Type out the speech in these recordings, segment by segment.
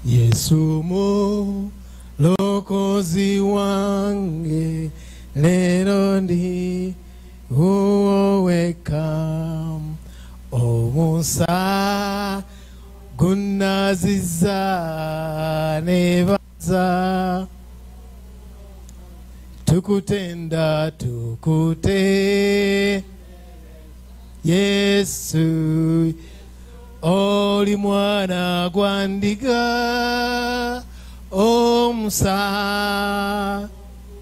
Yesu mulokozi wange lero ndi uwoweka omusa gunaziza nebaza tukutenda tukute Yesu oli mwana gwa ndiga omusa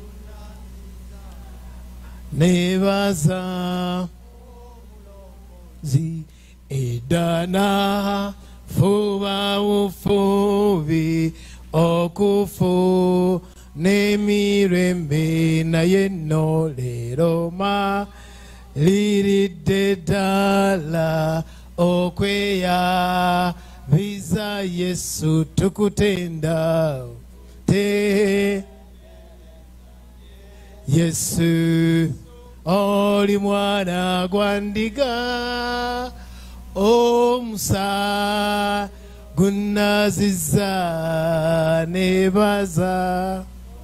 nebaza zi edana fuba ufubi okufu nemirembe naye no lero ma liridde ddala okweya biza Yesu tukutenda te Yesu oli mwana gwa ndiga omusa gunaziza nebaza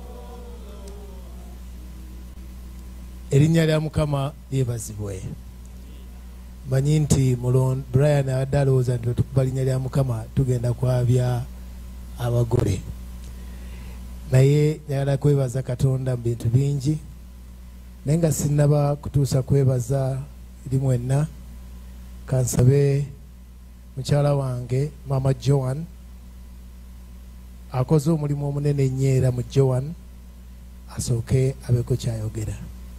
erinnya lya Mukama lyebazibwe. Manyi nti Brian adalooza nti tukuba linnya lya Mukama tugenda kwabya abagole, naye njagala kwebaza Katonda mu bintu bingi, naye nga sinnaba kutuusa kwebaza eri mwenna. Kansabe mukyala wange Mama Joan akoze omulimu omunene nnyo era mu Joan asooke abeko kyayogera.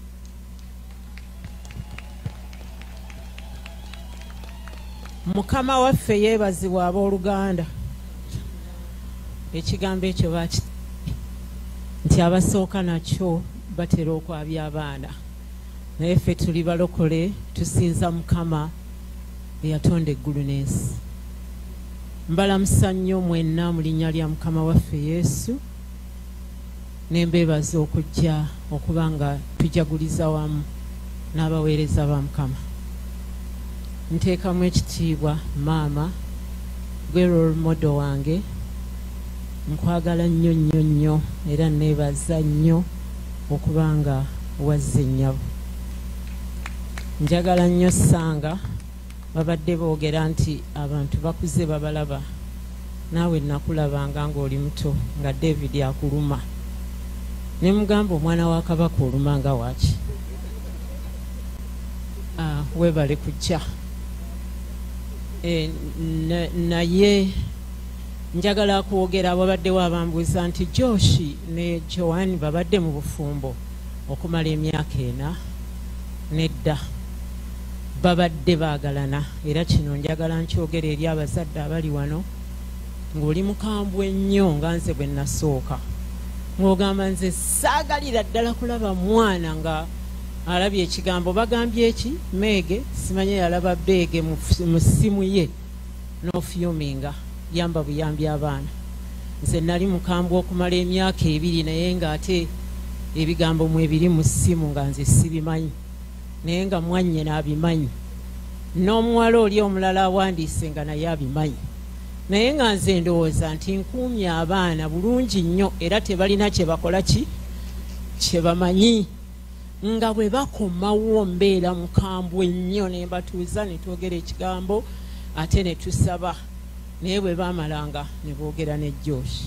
Mukama waffe yeebazibwa abooluganda. Ekigambo ekyo baki nti abasooka nakyo batera okwabya abaana, naye ffe tuli balokole tusinza Mukama eyatonda eggulu n'ensi. Mbalamusa nnyo mwenna mu linnya lya Mukama waffe Yesu, ne mbeebaza okujja okuba nga tujaguliza wamu n'abaweereza ba Mukama. Nteekamu ekitiibwa maama gwe role model wange, nkwagala nnyo nnyo nnyo era neebaza nnyo okuba nga wazze ennyabo. Njagala nnyo Sanga, babadde boogera nti abantu bakuze babalaba, naawe nakulabanga ng'oli muto nga David akuluma, ne mugamba omwana wa Kabaka oluma nga waaki. Weebale kujja. Naye njagala kwogera ababaddewo abambuuza nti Joshi ne Joan babadde mu bufumbo okumala emyaka 4. Nedda, babadde baagalana, era kino njagala nkyogera eri abazadde abali wano, ng'oli mukambwe ennyo nga nze bwe nasooka, ng'ogamba nze saagalira ddala kulaba mwana nga alabye ekigambo. Bagambye eki Meege, simanye yalaba Beege mu ssimu ye n'ofyuminga yamba buyambi abaana. Nze nali mukambwe okumala emyaka 2, naye ng'ate ebigambo mwe biri mu ssimu nga nze sibimanyi, naye nga mwanye n'abimanyi, n'omuwala oli omulala awandiise nga naye abimanyi, naye nga nze ndowooza nti nkuumye abaana bulungi nnyo era tebalina kye bakola kye bamanyi. Nga bwe bakomawo mbeera mukambwe nnyo ne mbatuuza ne twogera ekigambo ate ne tusaba, naye bwe baamalanga ne boogera ne Josh.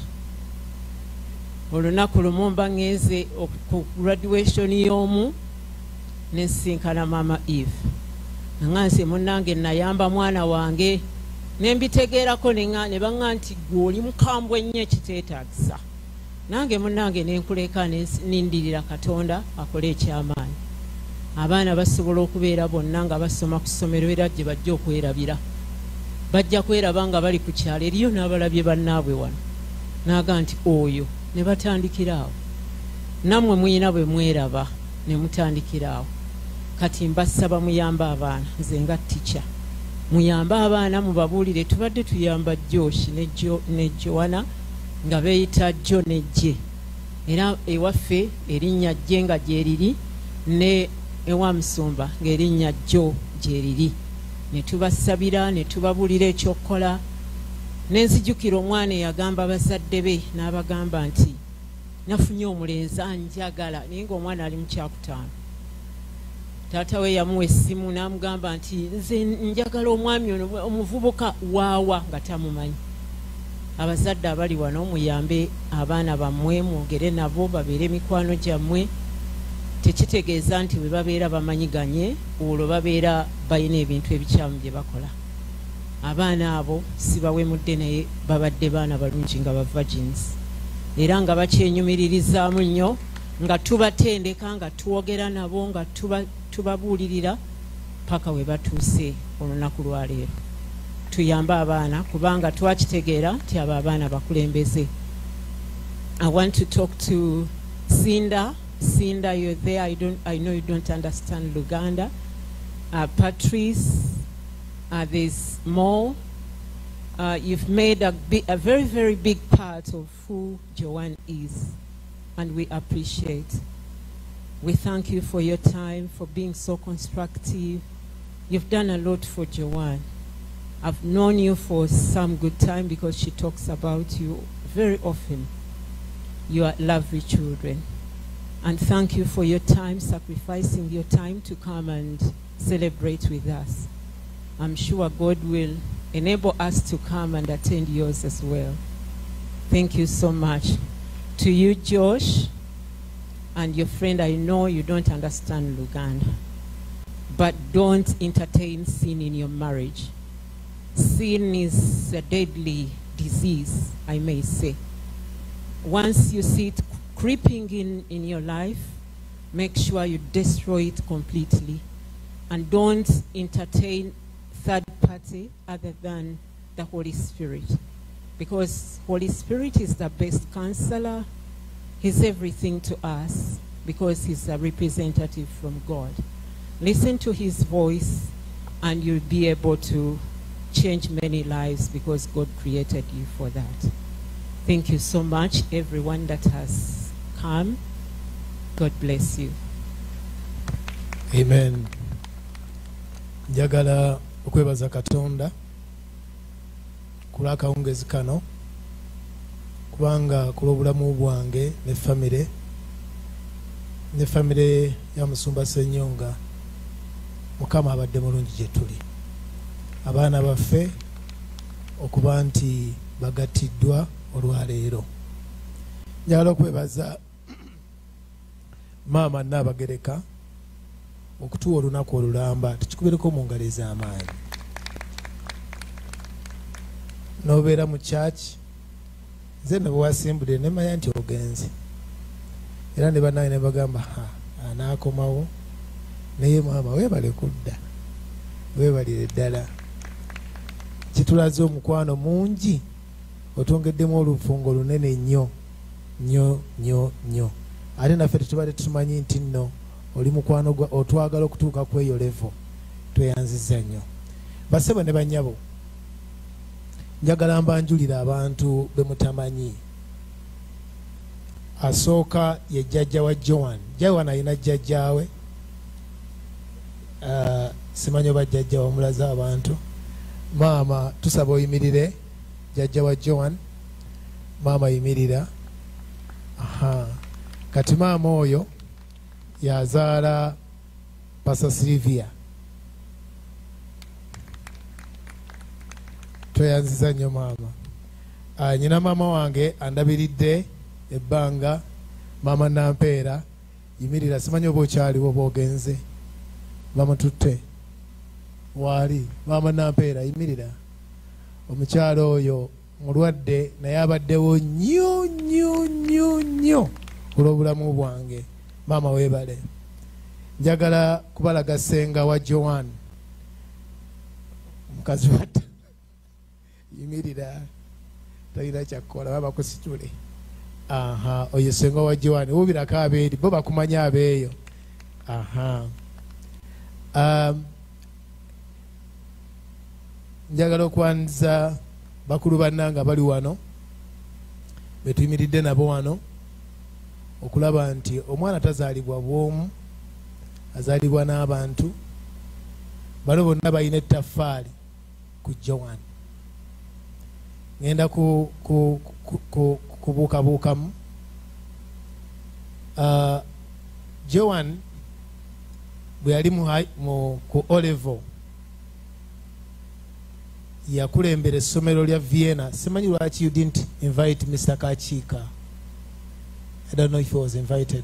Olunaku lumu mba ngenze ku graduation y'omu ne nsinkana Mama Eve, nga nze munnange nayamba mwana wange, ne mbitegeerako ne baŋŋa nti ggwe oli mukambwe nnyo ekiteetaagisa. Nange munnange ne nkuleka ne nindirira Katonda akole ekyamaanyi. Abaana basobola okubeera bonna nga basoma ku ssomero era gye bajja okwerabira. Bajja kweraba nga bali ku kyalo, eriyo n'abalabye bannaabwe wano. Naga nti oyo ne batandikira awo. Nammwe muyina bwe mweraba ne mutandikira awo. Kati mbasaba muyambe abaana, nze nga ttica. Muyambe abaana mubabuulire, tubadde tuyamba Josh ne Joana nga beeyita Jo ne Jje, era ewaffe erinnya Jje nga gyeriri ne ewa Musumba ng'erinnya Jo gyeriri. Ne tubasabira ne tubabuulira ekyokukola nenzijukira omwana eyagamba abazadde be n'abagamba nti nafunye omulenzi anjagala naye ng'omwana ali mu kyakutaano. Taata we yamuwa essimu n'amugamba nti nze njagala omwami ono omuvubuka waawa nga tamumanyi. Abazadde abali wano muyambe abaana bammwe, mwogere nabo babeere mikwano gyammwe. Tekitegeeza nti bwe babeera bamanyiganye olwo babeera balina ebintu ebikyamu bye bakola. Abaana abo sibawemudde naye babadde baana balungi nga ba virgins, era nga bakyenyumiririzaamu nnyo, nga tubatendeka, nga twogera nabo, nga tubabuulirira paka we batuuse olunaku lwaleero. Tuyambe abaana kubanga twakitegeera nti abo abaana bakulembeze. I want to talk to Cinda. Cinda, you're there. I know you don't understand Luganda. Patrice, there's more. You've made a very, very big part of who Joanne is, and we appreciate. We thank you for your time, for being so constructive. You've done a lot for Joanne. I've known you for some good time because she talks about you very often. You are lovely children. And thank you for your time, sacrificing your time to come and celebrate with us. I'm sure God will enable us to come and attend yours as well. Thank you so much. To you, Josh, and your friend, I know you don't understand Luganda, but don't entertain sin in your marriage. Sin is a deadly disease, I may say. Once you see it creeping in your life, make sure you destroy it completely, and don't entertain third party other than the Holy Spirit, because Holy Spirit is the best counselor. He's everything to us because he's a representative from God. Listen to his voice and you'll be able to change many lives because God created you for that. Thank you so much, everyone that has come. God bless you. Amen. Njagala okwebaza Katonda kulaka ongezi kano kubanga kulobulamu bwange ne famire ya Musumba Senyonga Mukama abadde mulungi gye tuli. Abaana baffe okuba nti bagatiddwa olwaleero. Njagala okwebaza Maama Nnabagereka okutuwa olunaku olulamba tukikubereko mu ngalo ez'amaanyi. N'obeera mu church nze ne bwasimbudde ne manya nti ogenze era ne bannange ne bagamba anaakomawo naye maama weebale kudda weebalire ddala kitulaze omukwano mungi otongeddemu olufungo lunene nnyo nnyo nnyo nnyo ate naffe tetubadde tumanyi nti nno oli mukwano gwa otwagala okutuuka ku eyo levo tweyanziza nnyo. Basebo ne bannyabo njagala mbanjulira abantu be mutamanyi. Asooka ye jjajja wa Joan. Joan alina jjajjaawe simanyi oba jjajja wamulaza abantu. Maama tusaba oyimirire. Jjajja wa Joan, maama yimirira. Kati maama oyo yazaala Pasa Silvia. Tweyanziza nnyo maama. Nyina maama wange andabiridde ebbanga, maama Nampeera yimirira. Simanyi oba okyaliwo oba ogenze. Maama tutte waali maama Nampeera yimirira. Omukyalo oyo mulwadde naye abaddewo nnyo nnyo nnyo nnyo olw'obulamu bwange. Maama weebale. Njagala kubalaga ssenga wa Joan, mukazi watta yimirira talina kyakkola baba kusitule. Oyo ssenga wa Joan wubirako abeeri bo bakumanya abeeyo. Njagala okwaniriza bakulu bannanga bali wano betuyimiridde nabo wano okulaba nti omwana tazaalibwa bwomu, azaalibwa n'abantu. Bano bonna balina ettaffaali ku Joan. ngenda kubuukabuukamu. Joan bwe yali ku Olevo yakulembera essomero lya Vienna. Simanyi lwaki you didn't invite Mr. Kachika. I don't know if he was invited.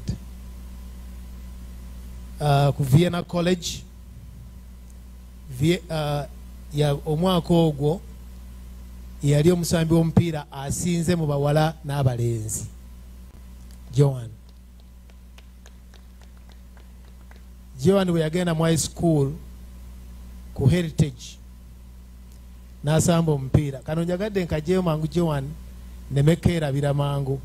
Ku Vienna College ya omwaka ogwo yali omusambi w'omupiira asinze mu bawala n'abalenzi. Joan bwe yagenda mu high school ku Heritage n'asamba omupiira. Kano njagadde nkajeyo mangu Joan nemekeerabira mangu.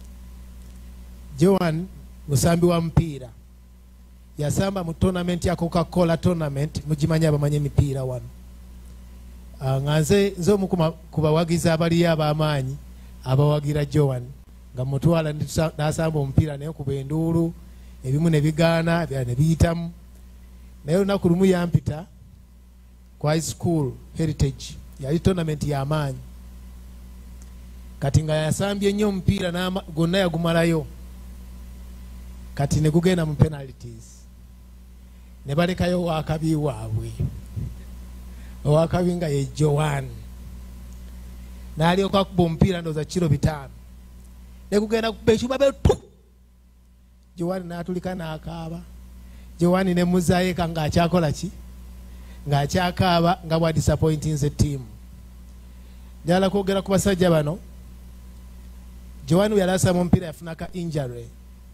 Joan musambi wa mupiira yasamba mu tournament ya Coca-Cola tournament. Mugimanyi abamanyi emipiira wano. Nga nze omu ku bawagizi abaliyo ab'amaanyi abawagira Joan nga mutwala n'asamba omupiira naye kuba enduulu ebimu ne bigaana ne biyitamu. Naye olunaku lumu yampita ku high school Heritage, yali tournament y'amaanyi. Kati nga yasambye nnyo omupiira gonna yagumalayo. Kati ne gugenda mu penalties. Ne balekayo owakabi waabwe. Owakabi nga ye Joan. N'alyoka akuba omupiira ndowooza kilo 5. Ne gugenda kuba ekyuma betu. Joan n'atulika n'akaaba. Joan ne muzaayeka ng'akyakola ki? Ng'akyakaaba nga bwa disappointinze team. Njala kwogera ku basajja bano. Joan yali asamba omupiira yafunaka injury.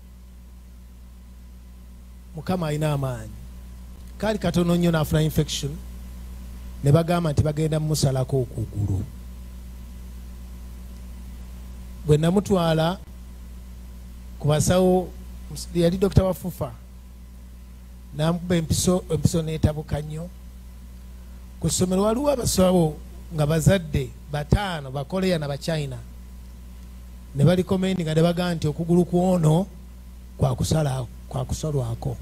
Mukama alina amaanyi. Kaali katono nnyo n'afuna infection. Ne bagamba nti bagenda mumusalako okugulu. Bwe namutwala ku basawo, yali Dr. Wafufa, n'amukuba empiso n'etabuka nnyo. Ku ssomero waliwo abasawo nga bazadde 5 Bakoleya na Bachina. Ne bali komendi nga ne bagamba nti okugulu kwono kwakusalwako.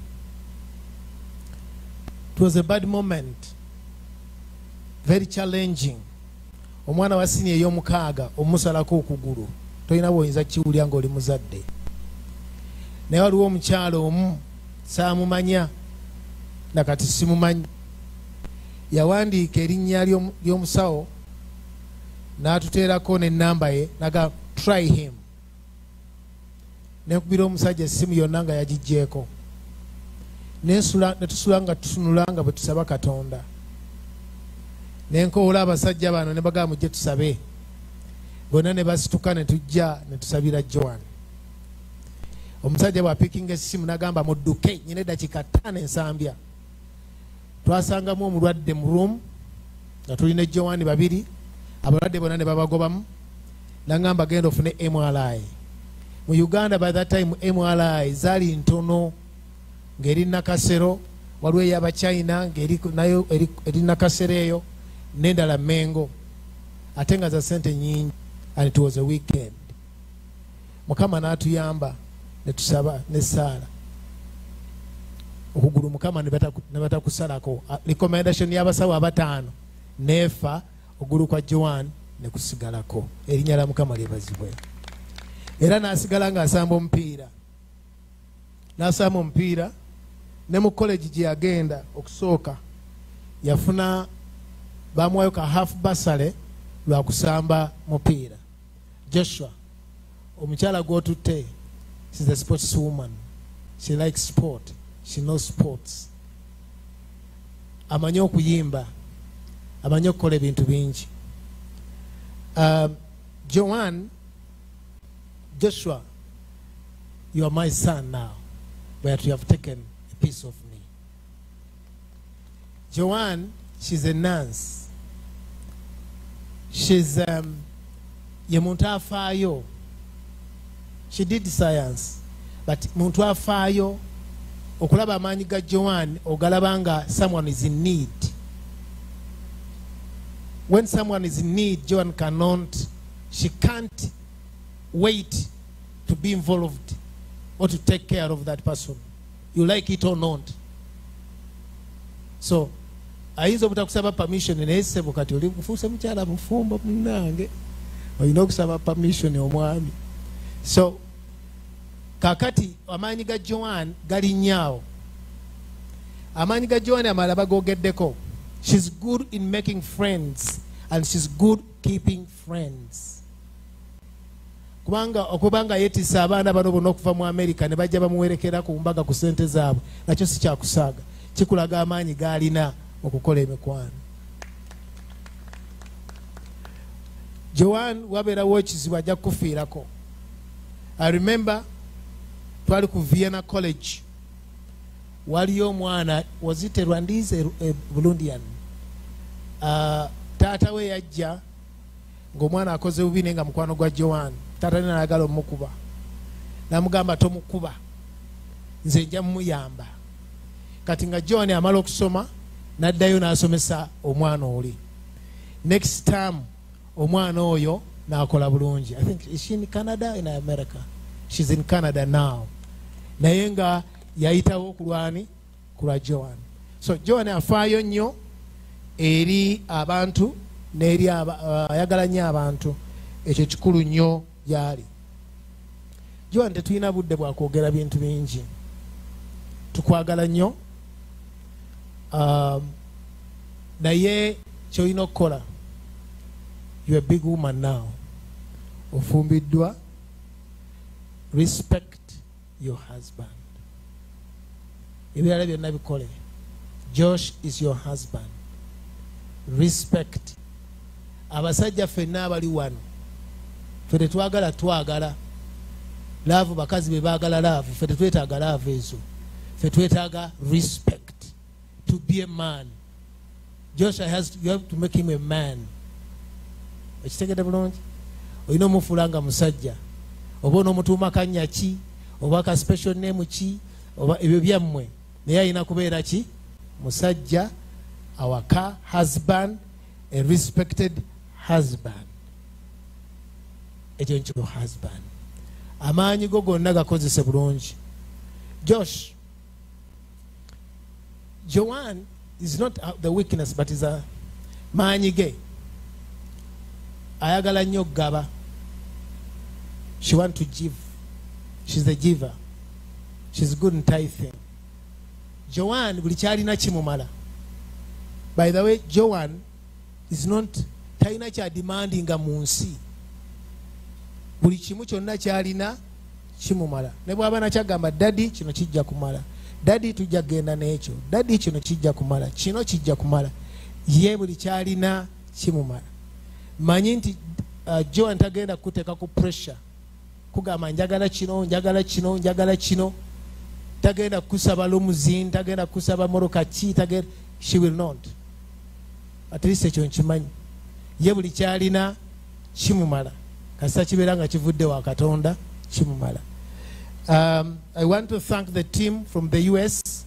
It was a bad moment, very challenging. Omwana wa senior ey'omukaaga omusalako okugulu tolina bw'oyinza kiwulya ng'oli muzadde. Naye waliwo omukyalo omu saamumanya nakati simumanyi, yawandiika erinnya ly'omusawo n'atuteerako n'ennamba ye naga try him. Nekubira omusajja essimu yonna nga yagigyeko. Netusula nga tutunula nga bwe tusaba Katonda. Nenkoola abasajja bano ne bagamba mujje tusabe. Bonna ne basituka ne tujja ne tusabira Joan. Omusajja bw'apikinga essimu n'agamba mudduke nyina eddakiika 5 ensambya. Twasangamu omulwadde mu room nga tulina Joan 2. Abalwadde bonna ne babagobamu. N'agamba genda ofune MRI. Mu Uganda by that time MRI zaali ntono ng'eri Nakasero, waliwo ey'Abachina ng'eri nayo eri Nakasero eyo n'endala Mengo, ate nga za sente nyingi. And it was a weekend. Mukama n'atuyamba ne tusaba ne Saala okugulu Mukama ne batakusalako. Recommendation y'abasawo 5 neefa ogulu kwa Joan ne kusigalako. Erinnya lya Mukama lyebazibwe. Era n'asigala ng'asamba omupiira. N'asamba omupiira ne mu college gye yagenda okusooka yafuna bamuwayo ka half basale lwa kusamba mupiira. Joshua, omukyala gw'otutte, she's a sports woman. She likes sport. She knows sports. Amanyi okuyimba. Amanyi okukola ebintu bingi. Joshua, you are my son now, but you have taken a piece of me. Joan, she's a nurse. She's ye muntu afaayo. She did science, but muntu afaayo okulaba amaanyi ga Joan ogalaba nga someone is in need. When someone is in need, Joan she can't wait to be involved or to take care of that person. You like it or not. So, ayinza obutakusaba permission naye ssebo kati oli bufuuse mukyala mufumbo munnange olina okusaba permission omwami. So kakati amaanyi ga Joan gali nnyo. Amaanyi ga Joan amala bagogeddeko. She's good in making friends and she's good keeping friends. Okubanga yetisa abaana bano bonna okuva mu America ne bajja bamuwerekera ku mbaga ku ssente zaabwe nakyo si kyakusaaga, kikulaga amaanyi g'alina okukola emikwano. Joan wabeerawo ekizibu ajja kufiirako. I remember twali ku Vienna College, waliyo omwana wazite Rwandize Burundian. Taata we yajja ng'omwana akoze bubi naye nga mukwano gwa Joan. Taata ne n'ayagala omukuba, n'amugamba tomukuba, nze nja mumuyamba. Kati nga Joan amala okusoma n'addayo n'asomesa omwana oli. Next time omwana oyo n'akola bulungi. I think is she in Canada in America? She's in Canada now. Naye nga yayitawo kulwani kulwa Joan. So Joan afaayo nnyo eri abantu n'eri ayagala nnyo abantu. Ekyo kikulu nnyo gyali. Joan tetulina budde bwa kwogera bintu bingi. Tukwagala nnyo. Naye kyolina okukola. You're a big woman now. Ofumbiddwa. Respect your husband. Ebirala byonna bikole. Josh is your husband. Respect. Abasajja ffenna abali wano. Ffe tetwagala twagala. Laavu bakazi be baagala laavu. Ffe tetwetaaga laavu ezo. Ffe twetaaga respect. To be a man. Josh, you have to make him a man. Ekitegedde bulungi? Olina omufuula nga musajja. Oba onoomutuuma kannya ki? Oba ka special name ki? Oba ebyo byammwe. Naye alina kubeera ki? Musajja, awaka, husband, a respected husband. Ekyo nkyo husband. Amaanyi go gonna gakozese bulungi. Josh, Joan is not the weakness but is a maanyi ge. Ayagala nnyo gaba. She want to give. She's the giver. She's good in tithing. Joan buli kyalina kimumala. By the way, Joan is not talina kya demanding mu nsi. Buli kimu kyonna kyalina kimumala. Ne bw'aba nakyagamba daddy kino kijja kumala. Daddy tujja genda n'ekyo. Daddy kino kijja kumala. Kino kijja kumala. Ye buli kyalina kimumala. Manyi nti Joan tagenda kuteeka ku pressure. Kugamba njagala kino, njagala kino, njagala kino. Tagenda kusaba limousine, tagenda kusaba moroka ki, tagenda. She will not. At least ekyo nkimanyi. Ye buli kyalina kimumala. Kasita kibeera nga kivudde wa Katonda kimumala. I want to thank the team from the US.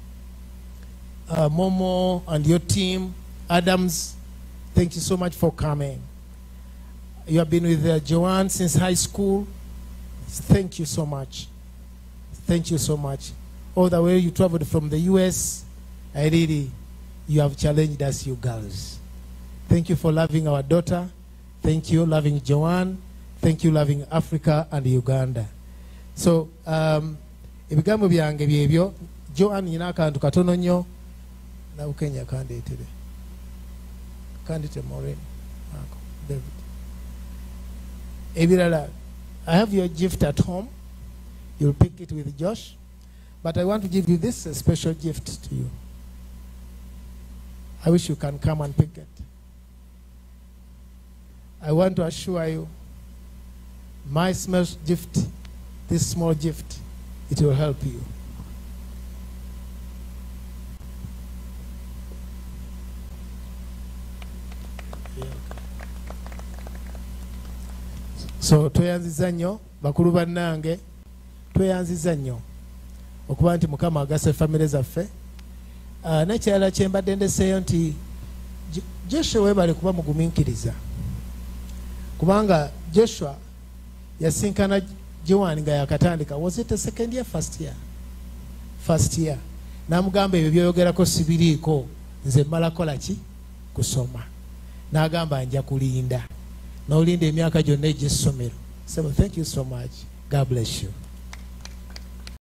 Momo and your team, Adams, thank you so much for coming. You have been with Joan since high school. Thank you so much. Thank you so much. All the way you traveled from the US. You have challenged us, you girls. Thank you for loving our daughter. Thank you, loving Joan. Thank you, loving Africa and Uganda. So, ebigambo byange byebyo. Joan yina akantu katono nnyo. Na Kenya kandeetere. Kandite Maureen. David. Ebirala. I have your gift at home. You'll pick it with Josh. But I want to give you this special gift to you. I wish you can come and pick it. I want to assure you, my small gift, this small gift, it will help you. So tweyanziza nnyo bakulu bannange, tweyanziza nnyo okuba nti Mukama agasa famire zaffe. N'ekirala kye mbadde ndeseeyo nti Joshua weebale kuba mugumiikiriza, kubanga Joshua yasinkana Joan nga yakatandika. Was it a second year, first year? First year. N'amugamba ebyo byoyogerako sibiriiko, nze mmala kola ki? Kusoma. N'agamba nja kulinda. n'olinda emyaka gyonna egy'essomero. Sebo, thank you so much. God bless you.